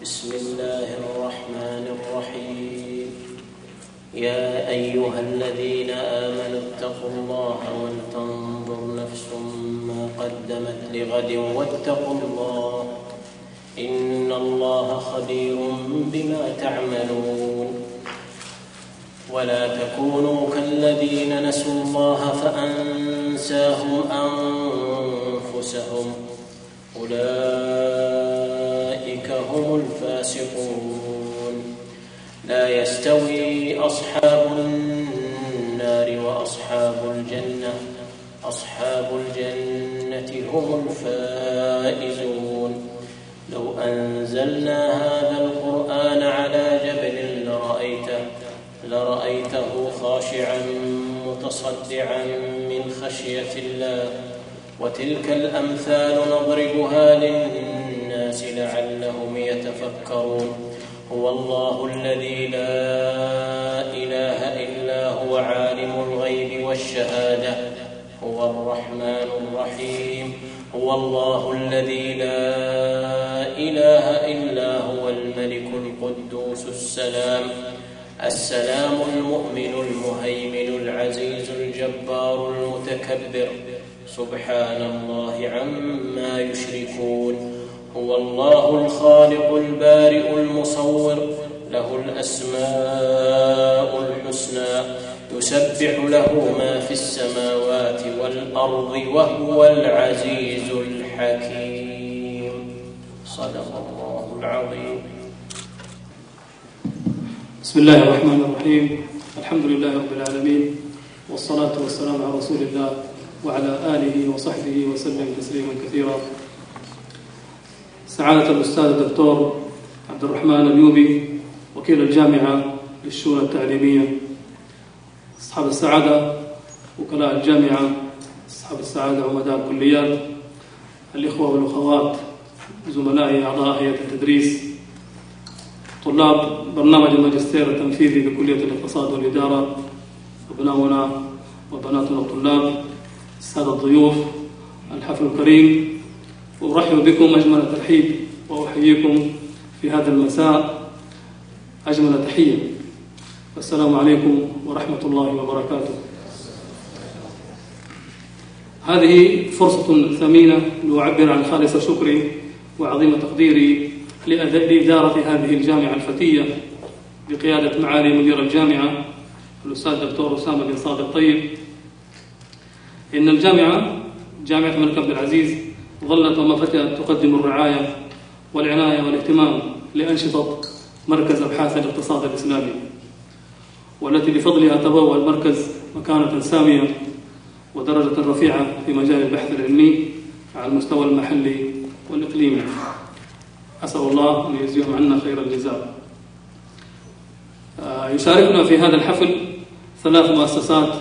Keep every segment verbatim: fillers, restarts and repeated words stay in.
بسم الله الرحمن الرحيم. يا أيها الذين آمنوا اتقوا الله ولتنظر نفس ما قدمت لغد واتقوا الله إن الله خبير بما تعملون. ولا تكونوا كالذين نسوا الله فأنساهم أنفسهم أولئك هم الفاسقون. لا يستوي أصحاب النار وأصحاب الجنة أصحاب الجنة هم الفائزون. لو أنزلنا هذا القرآن على جبل لرأيته لرأيته خاشعا متصدعا من خشية الله. وتلك الأمثال نضربها للناس لعلهم يتفكرون. هو الله الذي لا إله إلا هو عالم الغيب والشهادة هو الرحمن الرحيم. هو الله الذي لا إله إلا هو الملك القدوس السلام السلام المؤمن المهيمن العزيز الجبار المتكبر سبحان الله عما يشركون. هو الله الخالق البارئ المصور له الأسماء الحسنى يسبح له ما في السماوات والأرض وهو العزيز الحكيم. صدق الله العظيم. بسم الله الرحمن الرحيم. الحمد لله رب العالمين، والصلاة والسلام على رسول الله وعلى آله وصحبه وسلم تسليما كثيرا. سعادة الأستاذ الدكتور عبد الرحمن اليوبي وكيل الجامعة للشؤون التعليمية، أصحاب السعادة وكلاء الجامعة، أصحاب السعادة عمداء الكليات، الإخوة والأخوات زملائي أعضاء هيئة التدريس، طلاب برنامج الماجستير التنفيذي بكلية الاقتصاد والإدارة، أبناؤنا وبناتنا الطلاب، السادة الضيوف، الحفل الكريم، وأرحب بكم أجمل ترحيب وأحييكم في هذا المساء أجمل تحية. السلام عليكم ورحمة الله وبركاته. هذه فرصة ثمينة لأعبر عن خالص شكري وعظيم تقديري لإدارة هذه الجامعة الفتية بقيادة معالي مدير الجامعة الأستاذ الدكتور أسامة بن صادق طيب. إن الجامعة جامعة الملك عبد العزيز ظلت وما فتئت تقدم الرعاية والعناية والاهتمام لأنشطة مركز أبحاث الاقتصاد الإسلامي، والتي بفضلها تبوأ المركز مكانة سامية ودرجة رفيعة في مجال البحث العلمي على المستوى المحلي والإقليمي. أسأل الله أن يجزيهم عنا خير الجزاء. يشاركنا في هذا الحفل ثلاث مؤسسات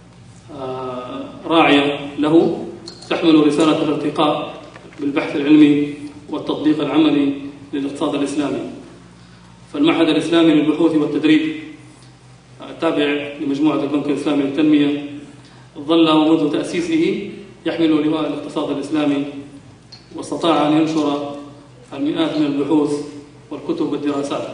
راعية له تحمل رسالة الارتقاء بالبحث العلمي والتطبيق العملي للاقتصاد الإسلامي. فالمعهد الإسلامي للبحوث والتدريب التابع لمجموعة البنك الإسلامي للتنمية ظل ومنذ تأسيسه يحمل لواء الاقتصاد الإسلامي، واستطاع أن ينشر المئات من البحوث والكتب والدراسات،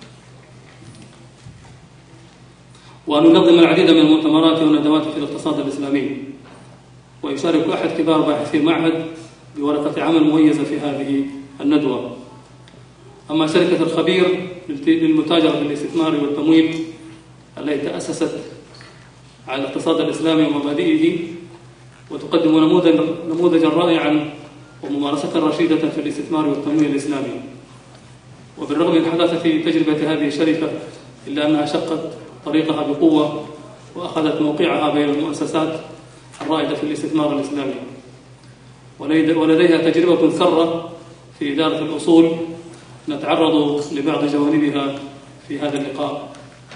وأن ينظم العديد من المؤتمرات والندوات في الاقتصاد الإسلامي، ويشارك أحد كبار باحثي المعهد بورقة عمل مميزة في هذه الندوة. أما شركة الخبير للمتاجرة بالاستثمار والتمويل التي تأسست على الاقتصاد الإسلامي ومبادئه وتقدم نموذجا نموذجا رائعا وممارسة رشيدة في الاستثمار والتمويل الإسلامي. وبالرغم من حداثة تجربة هذه الشركة إلا أنها شقت طريقها بقوة وأخذت موقعها بين المؤسسات الرائدة في الاستثمار الإسلامي، ولديها تجربة ثرة في إدارة الأصول نتعرض لبعض جوانبها في هذا اللقاء.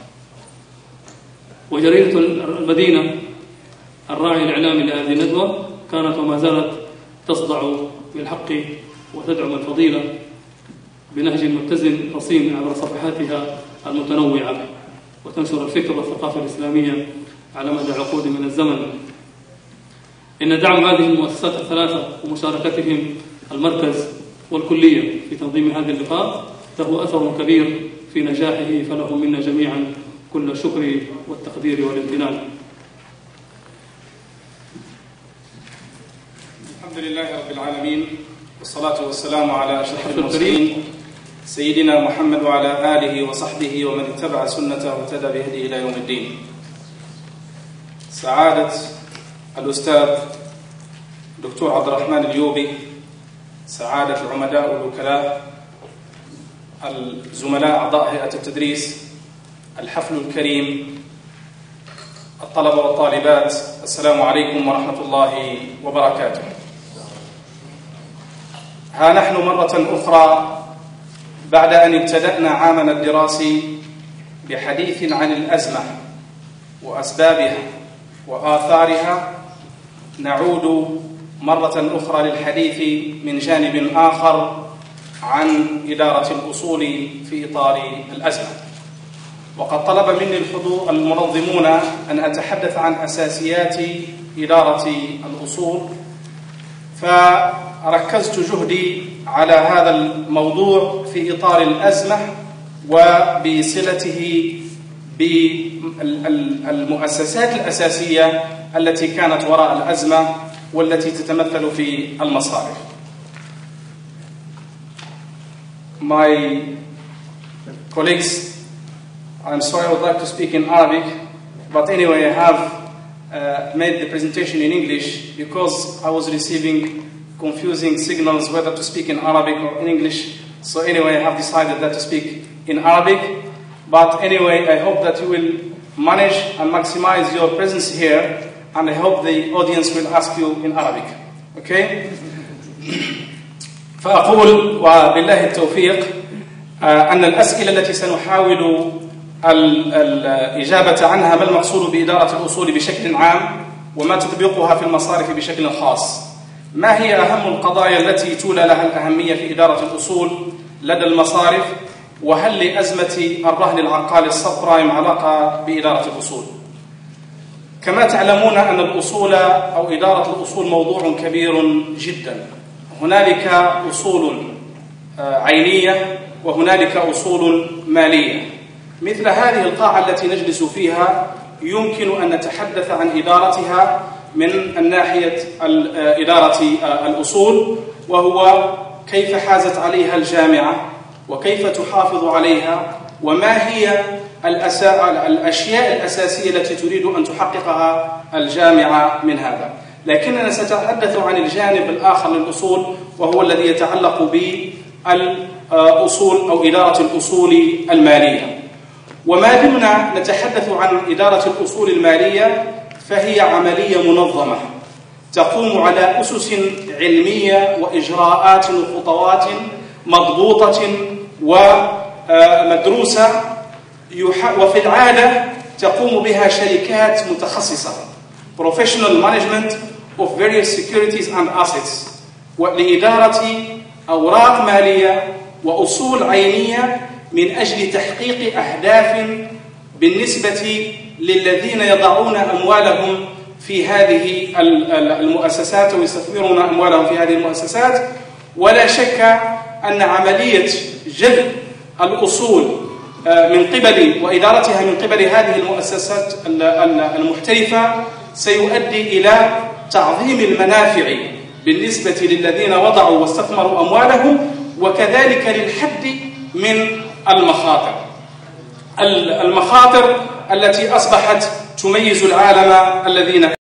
وجريدة المدينة الراعي الإعلامي لهذه الندوة كانت وما زالت تصدع بالحق وتدعم الفضيلة بنهج متزن رصين عبر صفحاتها المتنوعة، وتنشر الفكر والثقافة الإسلامية على مدى عقود من الزمن. إن دعم هذه المؤسسات الثلاثة ومشاركتهم المركز والكلية في تنظيم هذا اللقاء له أثر كبير في نجاحه، فله منا جميعا كل الشكر والتقدير والامتنان. الحمد لله رب العالمين، والصلاة والسلام على أشرف المرسلين سيدنا محمد وعلى آله وصحبه ومن اتبع سنته واهتدى بهديه إلى يوم الدين. سعادة الأستاذ دكتور عبد الرحمن اليوبي، سعادة العمداء والوكلاء، الزملاء أعضاء هيئة التدريس، الحفل الكريم، الطلبة والطالبات، السلام عليكم ورحمة الله وبركاته. ها نحن مرة أخرى بعد أن ابتدأنا عامنا الدراسي بحديث عن الأزمة وأسبابها وآثارها، نعود مرة أخرى للحديث من جانب آخر عن إدارة الأصول في إطار الأزمة. وقد طلب مني الحضور المنظمون أن أتحدث عن أساسيات إدارة الأصول، فركزت جهدي على هذا الموضوع في إطار الأزمة وبصلته بالمؤسسات الأساسية التي كانت وراء الأزمة والتي تتمثل في المصارف. My colleagues, I'm sorry, I would like to speak in Arabic, but anyway, I have uh, made the presentation in English because I was receiving confusing signals whether to speak in Arabic or in English. So anyway, I have decided that to speak in Arabic. But anyway, I hope that you will manage and maximize your presence here, and I hope the audience will ask you in Arabic. Okay? فأقول وبالله التوفيق أن الأسئلة التي سنحاول الإجابة عنها ما المقصود بإدارة الأصول بشكل عام وما تطبيقها في المصارف بشكل خاص. ما هي أهم القضايا التي تولى لها الأهمية في إدارة الأصول لدى المصارف؟ وهل لأزمة الرهن العقاري السب برايم علاقة بإدارة الأصول؟ كما تعلمون أن الأصول أو إدارة الأصول موضوع كبير جدا. هنالك أصول عينية وهنالك أصول مالية. مثل هذه القاعة التي نجلس فيها يمكن أن نتحدث عن إدارتها من الناحية إدارة الأصول، وهو كيف حازت عليها الجامعة وكيف تحافظ عليها، وما هي الأشياء الأساسية التي تريد أن تحققها الجامعة من هذا. لكننا سنتحدث عن الجانب الآخر للأصول، وهو الذي يتعلق بالأصول أو إدارة الأصول المالية. وما دمنا نتحدث عن إدارة الأصول المالية فهي عملية منظمة تقوم على أسس علمية وإجراءات وخطوات مضبوطة ومدروسة، وفي العادة تقوم بها شركات متخصصة professional management of various securities and assets لإدارة أوراق مالية وأصول عينية من أجل تحقيق أهداف بالنسبة للذين يضعون أموالهم في هذه المؤسسات ويستثمرون أموالهم في هذه المؤسسات. ولا شك أن عملية جذب الأصول من قبل وإدارتها من قبل هذه المؤسسات المحترفة سيؤدي إلى تعظيم المنافع بالنسبة للذين وضعوا واستثمروا أموالهم، وكذلك للحد من المخاطر المخاطر التي أصبحت تميز العالم الذين